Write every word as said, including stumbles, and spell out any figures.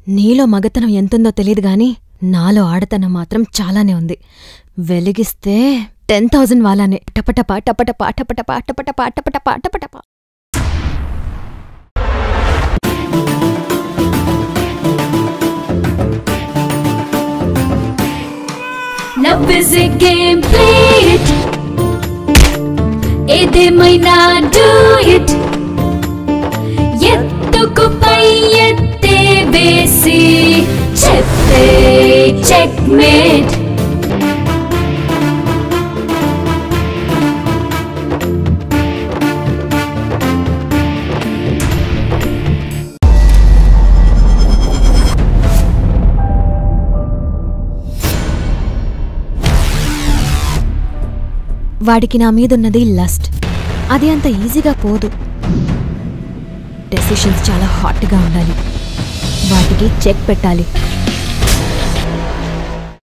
నీలో మగతనం ఎంతుందో తెలీదు గాని నాలో ఆడతనం మాత్రం చాలానే ఉంది. వెలిగిస్తే టెన్ థౌజండ్ వాలానే టపటపా టపటపా టపటపా టపటపా టపటపా టపటపా. Love is a game, play it. ఏదేమైనా do it. ఎత్తుకు పై ఎత్తే వేసి చెప్పే checkmate. వాడికి నా మీదున్నది లస్ట్. అది అంత ఈజీగా పోదు. డెసిషన్స్ చాలా హాట్గా ఉండాలి. వాటికి చెక్ పెట్టాలి.